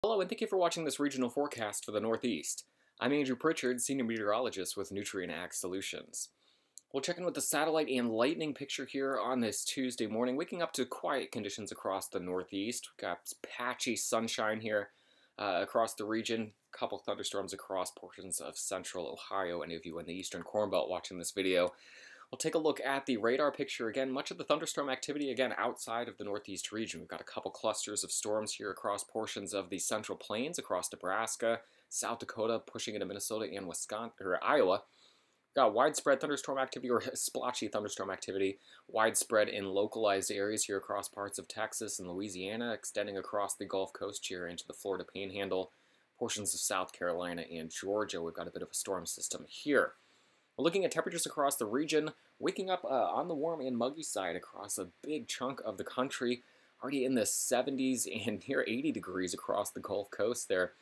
Hello, and thank you for watching this regional forecast for the Northeast. I'm Andrew Pritchard, Senior Meteorologist with Nutrien Ag Solutions. We'll check in with the satellite and lightning picture here on this Tuesday morning, waking up to quiet conditions across the Northeast. We've got patchy sunshine here across the region, a couple thunderstorms across portions of central Ohio. Any of you in the eastern Corn Belt watching this video, we'll take a look at the radar picture again. Much of the thunderstorm activity, again, outside of the Northeast region. We've got a couple clusters of storms here across portions of the Central Plains, across Nebraska, South Dakota, pushing into Minnesota and Wisconsin, or Iowa. We've got widespread thunderstorm activity, or splotchy thunderstorm activity, widespread in localized areas here across parts of Texas and Louisiana, extending across the Gulf Coast here into the Florida Panhandle, portions of South Carolina and Georgia. We've got a bit of a storm system here. We're looking at temperatures across the region, waking up on the warm and muggy side across a big chunk of the country, already in the 70s and near 80 degrees across the Gulf Coast there.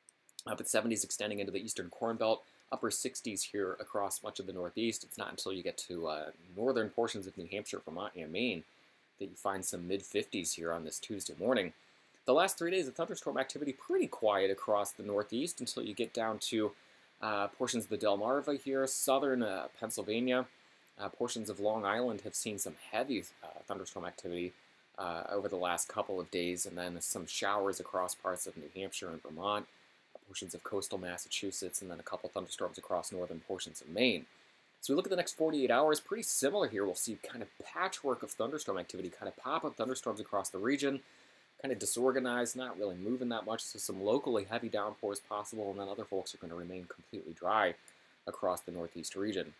Up at 70s extending into the eastern Corn Belt, upper 60s here across much of the Northeast. It's not until you get to northern portions of New Hampshire, Vermont, and Maine that you find some mid-50s here on this Tuesday morning. The last 3 days of thunderstorm activity pretty quiet across the Northeast until you get down to portions of the Delmarva here, southern Pennsylvania, portions of Long Island have seen some heavy thunderstorm activity over the last couple of days, and then some showers across parts of New Hampshire and Vermont, portions of coastal Massachusetts, and then a couple thunderstorms across northern portions of Maine. So we look at the next 48 hours, pretty similar here. We'll see kind of patchwork of thunderstorm activity, kind of pop-up thunderstorms across the region, kind of disorganized, not really moving that much, so some locally heavy downpours possible, and then other folks are going to remain completely dry across the Northeast region.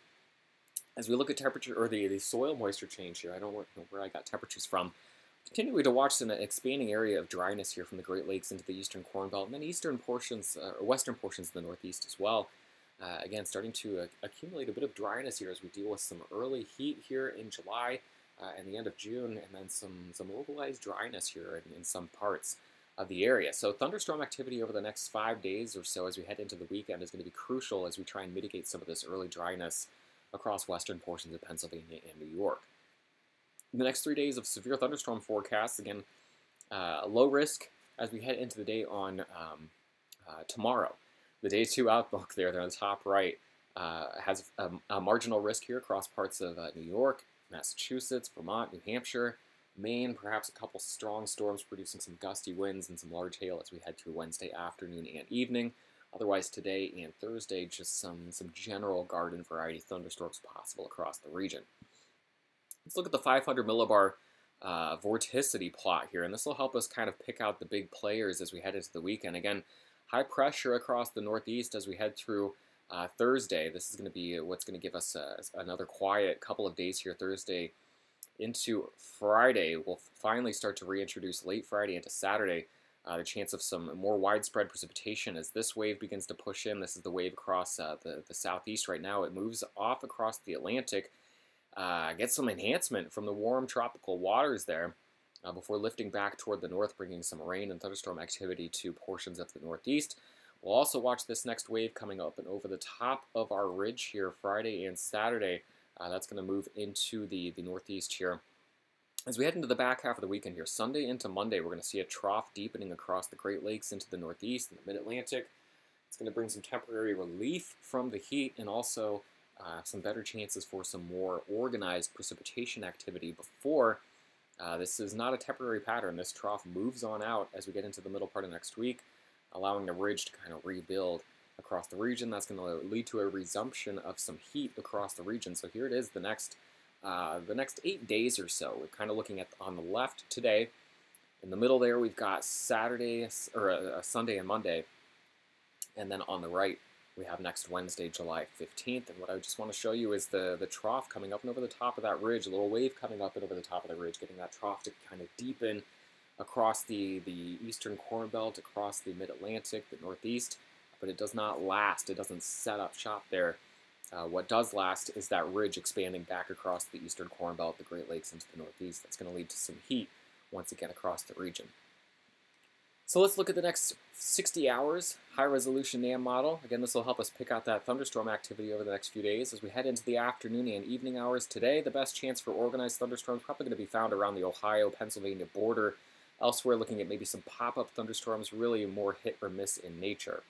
As we look at temperature, or the soil moisture change here, I don't know where I got temperatures from. Continuing to watch an expanding area of dryness here from the Great Lakes into the eastern Corn Belt, and then eastern portions, or western portions of the Northeast as well. Again, starting to accumulate a bit of dryness here as we deal with some early heat here in July and the end of June, and then some localized dryness here in some parts of the area. So thunderstorm activity over the next 5 days or so as we head into the weekend is going to be crucial as we try and mitigate some of this early dryness across western portions of Pennsylvania and New York. The next 3 days of severe thunderstorm forecasts, again, low risk as we head into the day on tomorrow. The Day 2 outlook there on the top right has a marginal risk here across parts of New York, Massachusetts, Vermont, New Hampshire, Maine, perhaps a couple strong storms producing some gusty winds and some large hail as we head through Wednesday afternoon and evening. Otherwise, today and Thursday, just some general garden variety thunderstorms possible across the region. Let's look at the 500 millibar vorticity plot here, and this will help us kind of pick out the big players as we head into the weekend. Again, high pressure across the Northeast as we head through Thursday. This is going to be what's going to give us another quiet couple of days here. Thursday into Friday, we'll finally start to reintroduce late Friday into Saturday the chance of some more widespread precipitation as this wave begins to push in. This is the wave across the southeast right now. It moves off across the Atlantic, gets some enhancement from the warm tropical waters there before lifting back toward the north, bringing some rain and thunderstorm activity to portions of the Northeast. We'll also watch this next wave coming up and over the top of our ridge here Friday and Saturday. That's going to move into the Northeast here. As we head into the back half of the weekend here, Sunday into Monday, we're going to see a trough deepening across the Great Lakes into the Northeast and the Mid-Atlantic. It's going to bring some temporary relief from the heat and also some better chances for some more organized precipitation activity before. This is not a temporary pattern. This trough moves on out as we get into the middle part of next week, allowing the ridge to kind of rebuild across the region. That's going to lead to a resumption of some heat across the region. So here it is, the next 8 days or so. We're kind of looking at on the left today. In the middle there, we've got Saturday or Sunday and Monday, and then on the right we have next Wednesday, July 15th. And what I just want to show you is the trough coming up and over the top of that ridge, a little wave coming up and over the top of the ridge, getting that trough to kind of deepen across the eastern Corn Belt, across the Mid-Atlantic, the Northeast. But it does not last. It doesn't set up shop there. What does last is that ridge expanding back across the eastern Corn Belt, the Great Lakes into the Northeast. That's going to lead to some heat once again across the region. So let's look at the next 60 hours, high-resolution NAM model. Again, this will help us pick out that thunderstorm activity over the next few days. As we head into the afternoon and evening hours today, the best chance for organized thunderstorms probably going to be found around the Ohio-Pennsylvania border Elsewhere, looking at maybe some pop-up thunderstorms, really more hit or miss in nature.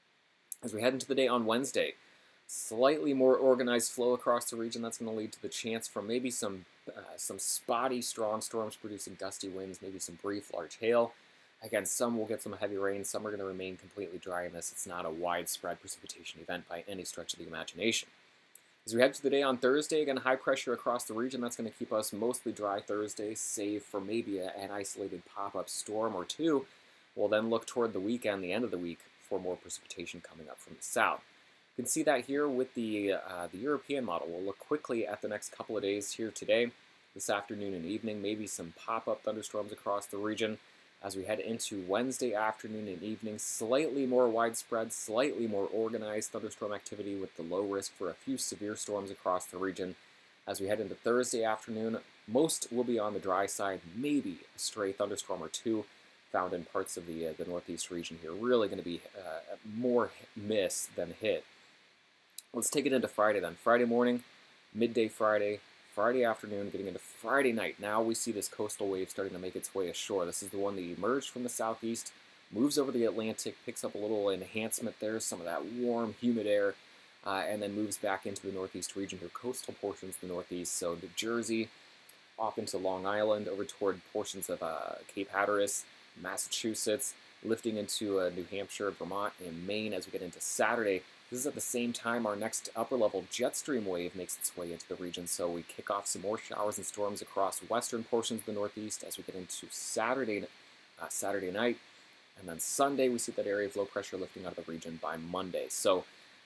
As we head into the day on Wednesday, slightly more organized flow across the region. That's going to lead to the chance for maybe some spotty strong storms producing gusty winds, maybe some brief large hail. Again, some will get some heavy rain. Some are going to remain completely dry in this. It's not a widespread precipitation event by any stretch of the imagination. As we head to the day on Thursday, again, high pressure across the region. That's going to keep us mostly dry Thursday, save for maybe an isolated pop-up storm or two. We'll then look toward the weekend, the end of the week, for more precipitation coming up from the south. You can see that here with the European model. We'll look quickly at the next couple of days here today, this afternoon and evening, maybe some pop-up thunderstorms across the region. As we head into Wednesday afternoon and evening, slightly more widespread, slightly more organized thunderstorm activity with the low risk for a few severe storms across the region. As we head into Thursday afternoon, most will be on the dry side, maybe a stray thunderstorm or two found in parts of the northeast region here. Really going to be more miss than hit. Let's take it into Friday then. Friday morning, midday Friday, Friday afternoon, getting into Friday night. Now we see this coastal wave starting to make its way ashore. This is the one that emerged from the southeast, moves over the Atlantic, picks up a little enhancement there, some of that warm, humid air, and then moves back into the northeast region here, coastal portions of the northeast. So New Jersey, off into Long Island, over toward portions of Cape Hatteras, Massachusetts, lifting into New Hampshire, Vermont, and Maine as we get into Saturday. This is at the same time our next upper-level jet stream wave makes its way into the region, so we kick off some more showers and storms across western portions of the northeast as we get into Saturday night, and then Sunday we see that area of low pressure lifting out of the region by Monday. So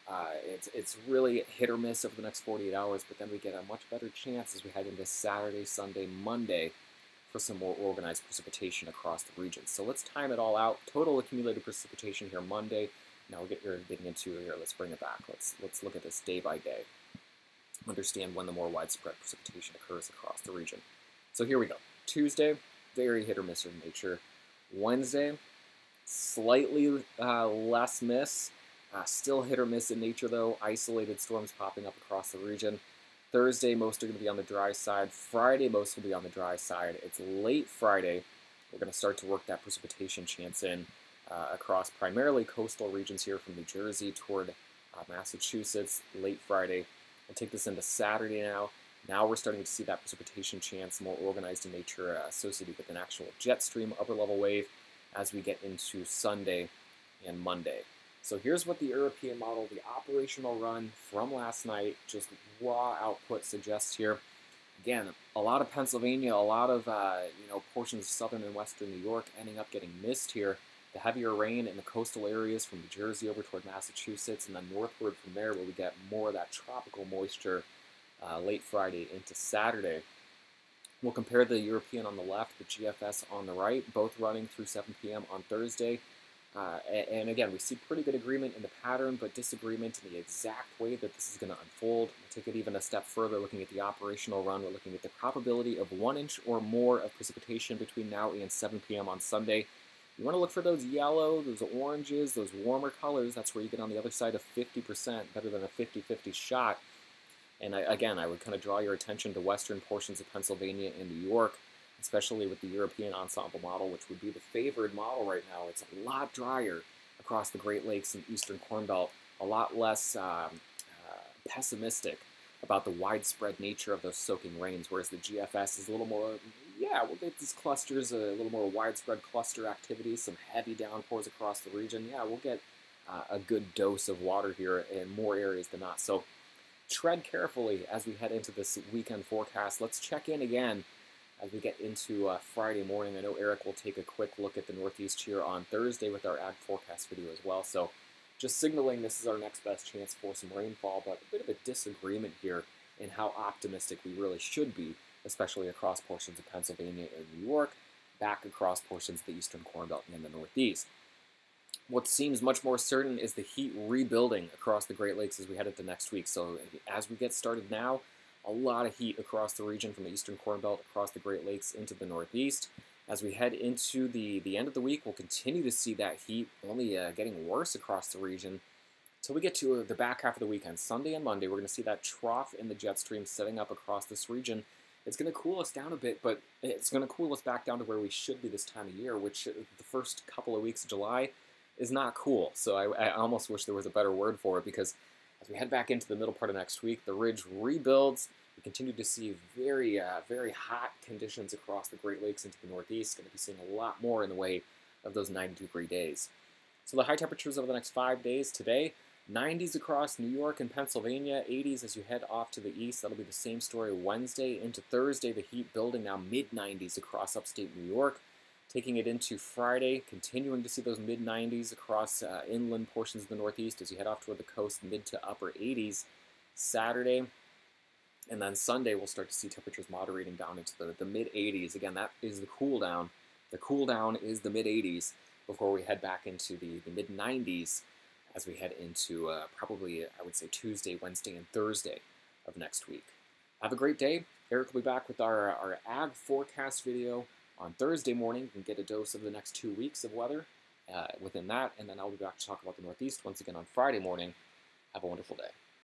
it's really hit or miss over the next 48 hours, but then we get a much better chance as we head into Saturday, Sunday, Monday for some more organized precipitation across the region. So let's time it all out. Total accumulated precipitation here Monday. Now we're getting into here. Let's bring it back. Let's look at this day by day. Understand when the more widespread precipitation occurs across the region. So here we go. Tuesday, very hit or miss in nature. Wednesday, slightly less miss. Still hit or miss in nature though. Isolated storms popping up across the region. Thursday, most are going to be on the dry side. Friday, most will be on the dry side. It's late Friday. We're going to start to work that precipitation chance in across primarily coastal regions here from New Jersey toward Massachusetts, late Friday. We'll take this into Saturday now. Now we're starting to see that precipitation chance more organized in nature associated with an actual jet stream upper level wave as we get into Sunday and Monday. So here's what the European model, the operational run from last night, just raw output suggests here. Again, a lot of Pennsylvania, a lot of portions of southern and western New York ending up getting missed here. The heavier rain in the coastal areas from New Jersey over toward Massachusetts, and then northward from there where we get more of that tropical moisture late Friday into Saturday. We'll compare the European on the left, the GFS on the right, both running through 7 p.m. on Thursday. And again, we see pretty good agreement in the pattern, but disagreement in the exact way that this is going to unfold. We'll take it even a step further, looking at the operational run. We're looking at the probability of 1 inch or more of precipitation between now and 7 p.m. on Sunday. You want to look for those yellow, those oranges, those warmer colors. That's where you get on the other side of 50%, better than a 50-50 shot. And again, I would kind of draw your attention to western portions of Pennsylvania and New York, especially with the European ensemble model, which would be the favored model right now. It's a lot drier across the Great Lakes and Eastern Corn Belt, a lot less pessimistic about the widespread nature of those soaking rains, whereas the GFS is a little more, we'll get these clusters, a little more widespread cluster activity, some heavy downpours across the region. Yeah, we'll get a good dose of water here in more areas than not. So tread carefully as we head into this weekend forecast. Let's check in again as we get into Friday morning. I know Eric will take a quick look at the Northeast here on Thursday with our ag forecast video as well. So just signaling this is our next best chance for some rainfall, but a bit of a disagreement here in how optimistic we really should be, especially across portions of Pennsylvania and New York, back across portions of the Eastern Corn Belt and the Northeast. What seems much more certain is the heat rebuilding across the Great Lakes as we head into next week. So as we get started now, a lot of heat across the region from the Eastern Corn Belt across the Great Lakes into the Northeast. As we head into the end of the week, we'll continue to see that heat only getting worse across the region until we get to the back half of the weekend. Sunday and Monday, we're going to see that trough in the jet stream setting up across this region. It's going to cool us down a bit, but it's going to cool us back down to where we should be this time of year, which the first couple of weeks of July is not cool. So I almost wish there was a better word for it, because as we head back into the middle part of next week, the ridge rebuilds. We continue to see very hot conditions across the Great Lakes into the Northeast. Going to be seeing a lot more in the way of those 90-degree days. So the high temperatures over the next 5 days today, 90s across New York and Pennsylvania, 80s as you head off to the east. That'll be the same story Wednesday into Thursday. The heat building now mid-90s across upstate New York. Taking it into Friday, continuing to see those mid-90s across inland portions of the Northeast as you head off toward the coast, mid to upper 80s. Saturday, and then Sunday we'll start to see temperatures moderating down into the mid-80s. Again, that is the cool down. The cool down is the mid-80s before we head back into the mid-90s as we head into probably, I would say, Tuesday, Wednesday, and Thursday of next week. Have a great day. Eric will be back with our ag forecast video on Thursday morning. You can get a dose of the next 2 weeks of weather within that, and then I'll be back to talk about the Northeast once again on Friday morning. Have a wonderful day.